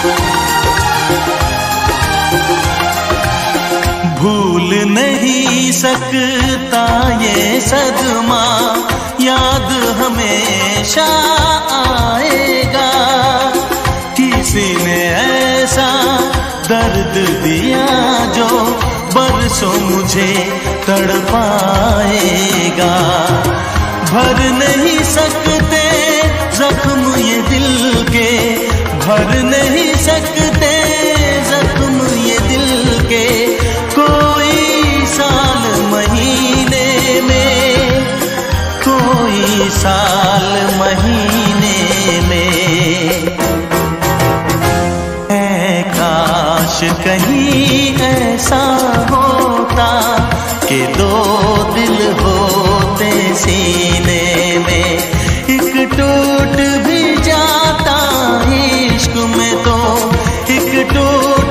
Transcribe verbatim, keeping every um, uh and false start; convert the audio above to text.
भूल नहीं सकता ये सदमा, याद हमेशा आएगा। किसी ने ऐसा दर्द दिया जो बरसों मुझे तड़पाएगा। भर नहीं सकते जख्म ये दिल के, भर नहीं सकते जख्म ये दिल के। कोई साल महीने में, कोई साल महीने में। ऐ काश कहीं ऐसा होता कि दो दिल होते सीने में। एक टूट भी जाता इश्क में तो एक टूट